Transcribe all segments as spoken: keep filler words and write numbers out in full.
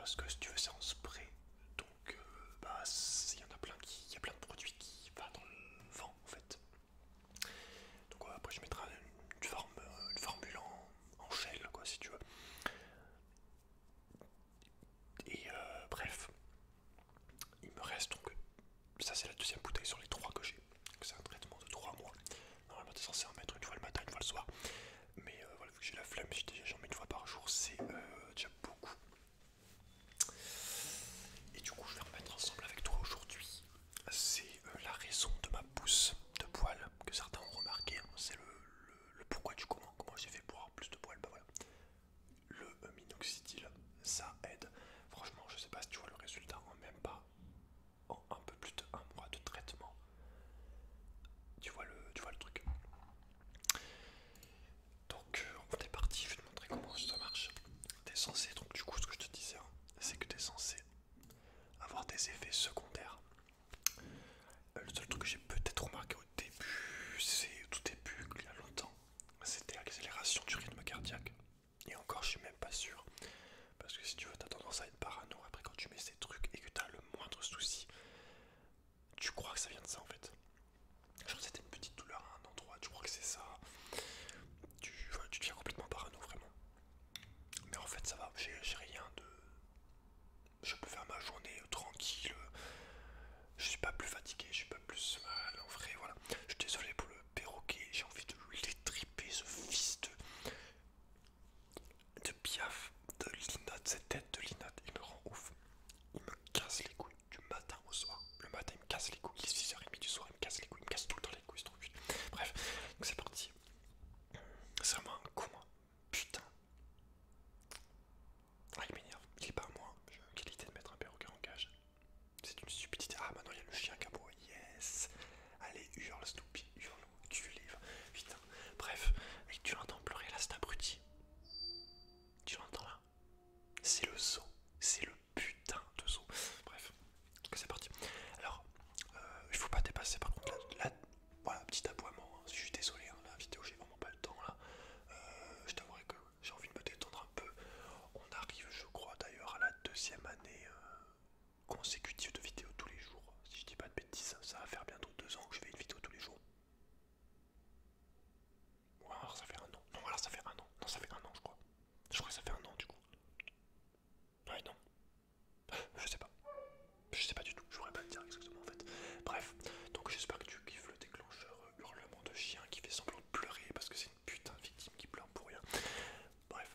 parce que si tu veux c'est en spray, donc euh, bah il y en a plein qui, il y a plein de produits qui vont dans le vent en fait. Donc ouais, après je mettrai une, une, forme, une formule en, en gel quoi si tu veux. Et euh, bref, il me reste donc, ça c'est la deuxième bouteille sur les trois que j'ai. C'est un traitement de trois mois. Normalement t'es censé en mettre une fois le matin, une fois le soir. Mais euh, voilà, vu que j'ai la flemme, j'en mets une fois par jour, c'est euh, déjà beaucoup. Et du coup je vais remettre ensemble avec toi aujourd'hui. C'est euh, la raison de ma pousse de poils que certains ont remarqué. Hein. C'est le, le, le pourquoi du comment. Comment j'ai fait pour avoir plus de poils. Bah voilà. Le euh, minoxidil, ça aide. Franchement, je sais pas si tu vois le résultat en même pas en un peu plus de un mois de traitement. Tu vois le, tu vois le truc. Donc euh, on est parti, je vais te montrer comment ça marche. T'es censé, donc du coup ce que je te disais, hein, c'est que t'es censé avoir des effets secondaires. Euh, le seul truc que j'ai peut-être remarqué au début, c'est au tout début, il y a longtemps, c'était l'accélération du rythme cardiaque. Et encore je suis même pas sûr. Parce que si tu veux, t'as tendance à être parano après quand tu mets ces trucs et que t'as le moindre souci. Tu crois que ça vient de ça en fait. Genre c'était une petite douleur à un endroit, tu crois que c'est ça. Tu, voilà, tu deviens complètement parano vraiment. Mais en fait ça va, j'ai rien de... Je peux faire ma journée tranquille. Je suis pas plus fatigué, je suis pas plus mal. En vrai, voilà. Je suis désolé pour le perroquet, j'ai envie de l'étriper, ce fils de... de Piaf, de Linotte, cette tête de Linotte, il me rend ouf. Il me casse les couilles du matin au soir. Le matin, il me casse les couilles. Il est six heures trente du soir, il me casse les couilles. Il me casse tout le temps les couilles, ce truc. Bref, donc c'est parti. C'est vraiment un con, hein. Putain. Ah, il m'énerve. Il est pas à moi. J'ai quelle idée de mettre un perroquet en cage. C'est une stupidité. Ah, maintenant il y a le chien qui aboie. Yes. Allez, hurle, Snoopy. Hurle. Tu livres. Putain. Bref. Et tu l'entends pleurer là, cet abruti. Tu l'entends là. C'est le zoo. C'est le putain de zoo. Bref. C'est parti. Alors, euh, il faut pas dépasser par contre la, la voilà, petit aboiement. Hein. Je suis désolé, hein, la vidéo, j'ai vraiment pas le temps là. Euh, je t'avouerai que j'ai envie de me détendre un peu. On arrive, je crois d'ailleurs, à la deuxième année euh, consécutive de vidéos tous les jours. Si je dis pas de bêtises, ça va faire bientôt deux ans que je fais une vidéo tous les jours. Ou alors ça fait un an. Non, alors ça fait un an. Non, ça fait un an, je crois. Je crois que ça fait un an du coup. Ouais, non. Je sais pas. Je sais pas du tout, je pourrais pas le dire exactement en fait. Bref, donc j'espère que tu kiffes le déclencheur euh, hurlement de chien qui fait semblant de pleurer parce que c'est une putain de victime qui pleure pour rien. Bref.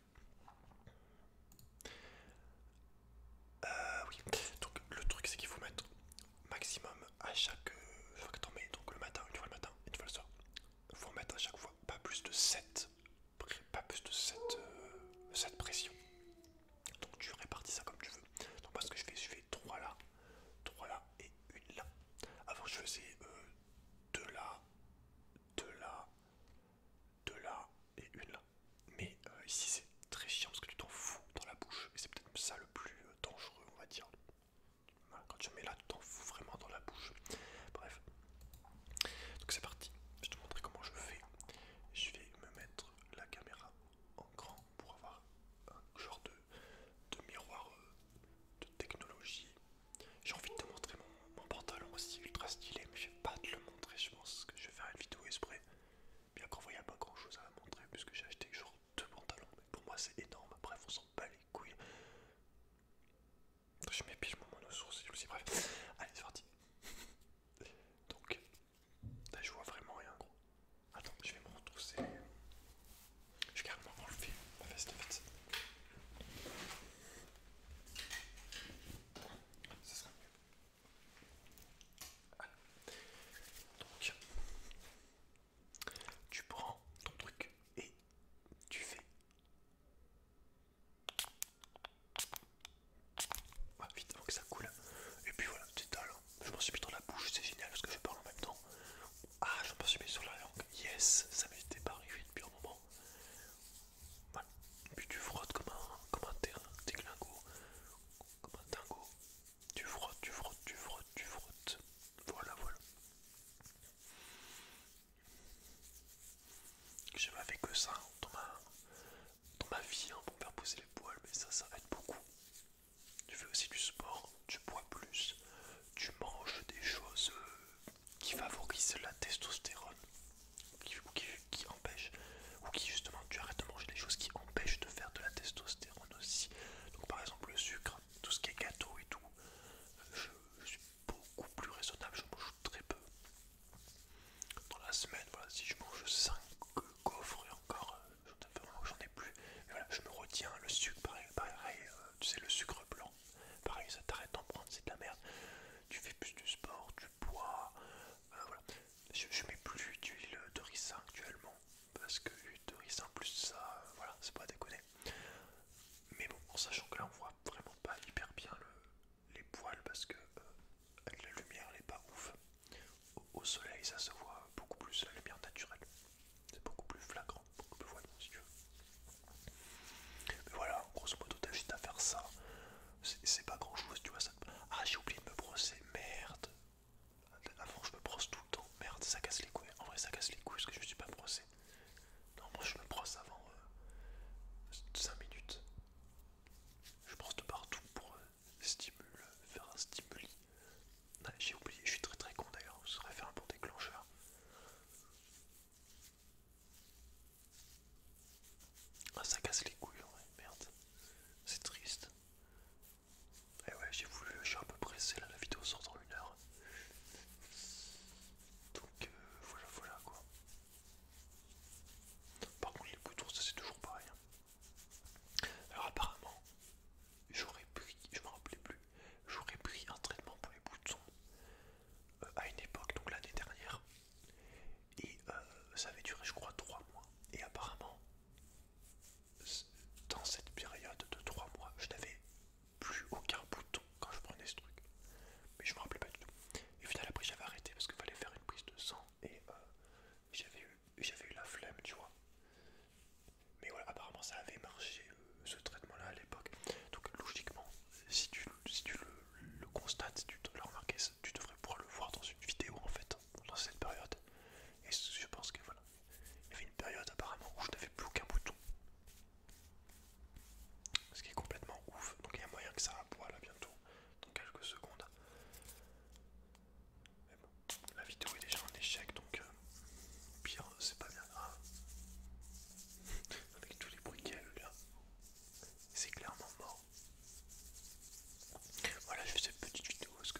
Euh, oui, donc le truc c'est qu'il faut mettre maximum à chaque euh, fois que t'en mets, donc le matin, une fois le matin, une fois le soir. Il faut en mettre à chaque fois pas plus de sept, pas plus de sept, euh, sept pressions. Donc tu répartis ça comme tu veux. Donc moi ce que je fais, je fais trois là, trois là et une là. Avant je faisais euh, deux là, deux là, deux là et une là. Mais euh, ici c'est très chiant parce que tu t'en fous dans la bouche. Et c'est peut-être ça le plus euh, dangereux on va dire. Voilà, quand tu mets là tu t'en fous vraiment dans la bouche. Bref. Donc c'est parti. Je te montrer comment je fais. Je vais me mettre la caméra en grand pour avoir un genre de, de miroir euh, de technologie. J'ai envie de te montrer mon, mon pantalon aussi ultra stylé, mais je vais pas te le montrer, je pense que je vais faire une vidéo exprès. Bien qu'en vrai, il n'y a pas grand chose à montrer puisque j'ai acheté genre deux pantalons, mais pour moi c'est énorme. Bref, on s'en bat les couilles. Je m'épile mon mono-sourcil aussi, bref. Allez, c'est parti. Donc, là je vois vraiment rien, gros. Attends, je vais me retrousser. Je vais carrément enlever ma veste en fait. Ça sera mieux. Voilà. Donc, tu prends ton truc et tu fais. Ouais, vite avant que ça coule. Et puis voilà, c'est dalle. Je m'en suis mis dans la bouche, c'est génial parce que je parle en même temps. Ah, je m'en suis mis sur la langue. Yes, ça m'était pas arrivé depuis un moment. Voilà. Et puis tu frottes comme un, comme un terrain, déglingo, comme un dingo. Tu frottes, tu frottes, tu frottes, tu frottes. Voilà, voilà. J'avais fait que ça dans ma, dans ma vie hein, pour faire pousser les poils, mais ça, ça aide beaucoup. c'est du sport, tu bois plus, tu manges des choses euh, qui favorisent la testostérone, qui, qui, qui empêchent, ou qui justement tu arrêtes de manger des choses qui empêchent de faire de la testostérone aussi. Donc par exemple le sucre, tout ce qui est gâteau et tout, je, je suis beaucoup plus raisonnable, je mange très peu. Dans la semaine, voilà, si je mange cinq gaufres et encore, euh, j'en ai plus. Mais voilà, je me retiens, le sucre, pareil, pareil euh, tu sais, le sucre blanc, pareil, ça t'arrête d'en prendre, c'est de la merde. Tu fais plus du sport, tu bois, euh, voilà. Je, je mets plus d'huile de ricin actuellement, parce que l'huile de ricin plus ça, euh, voilà, c'est pas à déconner. Mais bon, en sachant que là on voit vraiment pas hyper bien le, les poils, parce que euh, avec la lumière elle est pas ouf. Au, au soleil ça se voit beaucoup plus, la lumière naturelle. C'est beaucoup plus flagrant, beaucoup plus voyant si tu veux. Mais voilà, grosso modo t'as juste à faire ça. C'est pas grand chose, tu vois ça. Ah, j'ai oublié de me brosser, merde. Avant je me brosse tout le temps, merde, ça casse les couilles. En vrai ça casse les couilles parce que je me suis pas brossé. Non, moi je me brosse avant euh, cinq minutes. Je brosse de partout pour euh, stimule, faire un stimuli. Ah, j'ai oublié, je suis très très con d'ailleurs, ce serait faire un bon déclencheur. Ah, ça casse les couilles, ouais, merde. C'est triste. Et ouais, j'ai voulu, je suis un peu pressé là, la vidéo sort dans une heure. Donc euh, voilà, voilà quoi. Par contre, les boutons, ça c'est toujours pareil. Hein. Alors apparemment, j'aurais pris, je me rappelais plus, j'aurais pris un traitement pour les boutons euh, à une époque, donc l'année dernière. Et euh, ça avait duré, je crois, trois mois. Et apparemment, dans cette période de trois mois, je n'avais plus aucun bouton quand je prenais ce truc. Mais je me rappelais pas du tout. Et au final, après, j'avais arrêté parce qu'il fallait faire une prise de sang et euh, j'avais eu, j'avais eu la flemme, tu vois. Mais voilà, apparemment, ça avait marché euh, ce traitement-là à l'époque. Donc, logiquement, si tu, si tu le, le constates, si tu dois le remarquer, tu devrais pouvoir le voir dans une vidéo en fait, dans cette période. Et je pense que voilà, il y avait une période apparemment où je n'avais plus aucun bouton. Ce qui est complètement ouf. Donc il y a moyen que ça aboie là bientôt, dans quelques secondes. Mais bon, la vidéo est déjà un échec, donc euh, pire, c'est pas bien grave. Avec tous les bruits qu'il y a eu là, c'est clairement mort. Voilà, je fais cette petite vidéo parce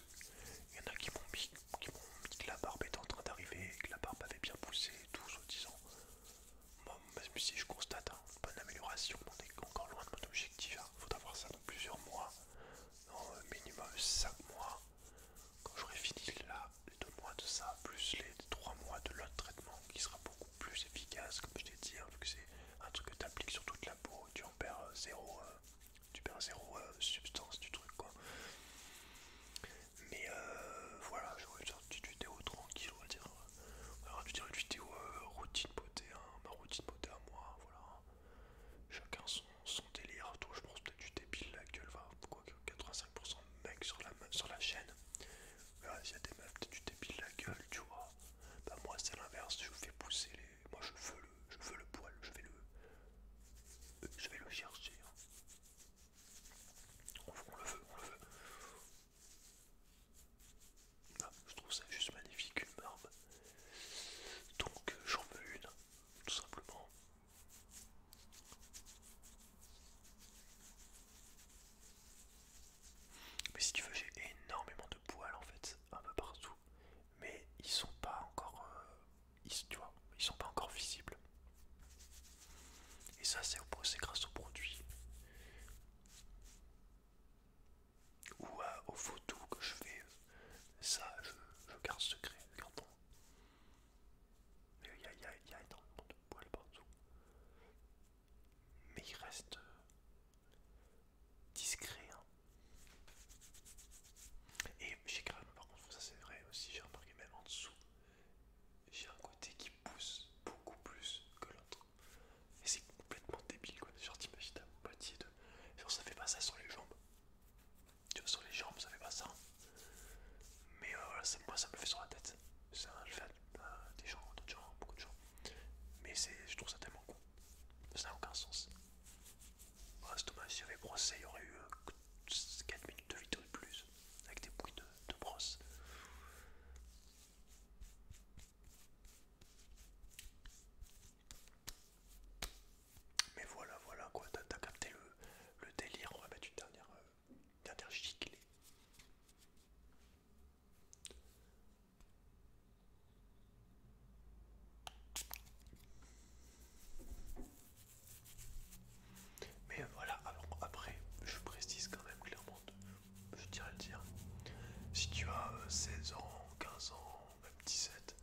seize ans, quinze ans, même dix-sept,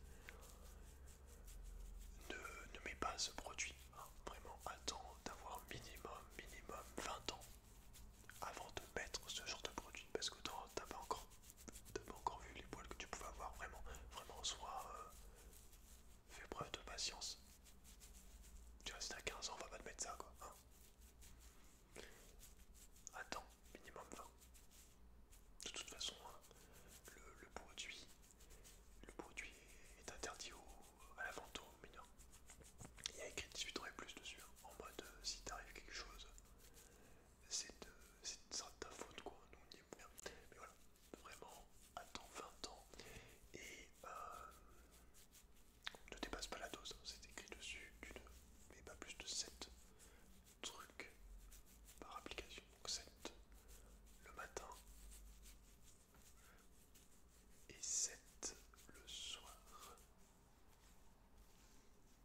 ne, ne mets pas ce produit. Hein. Vraiment, attends d'avoir minimum, minimum vingt ans avant de mettre ce genre de produit. Parce que t'as pas encore, t'as pas encore vu les poils que tu pouvais avoir. Vraiment, vraiment, soit euh, fais preuve de patience. Tu vois, si t'as quinze ans, on va pas te mettre ça, quoi. Hein. Attends, minimum vingt. De toute façon, hein, le, le produit, le produit est interdit au, à la vente aux mineurs. Il y a écrit dix-huit ans et plus dessus, hein, en mode euh, si t'arrive quelque chose, c'est de, c'est de, sera de ta faute, quoi. Nous on y est bien. Mais voilà, vraiment, attends vingt ans et euh, ne dépasse pas la dose. Hein, c'est écrit dessus, tu ne mets pas plus de sept trucs par application. Donc sept le matin et sept le soir.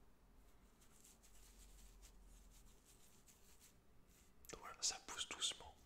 Donc voilà, ça pousse doucement.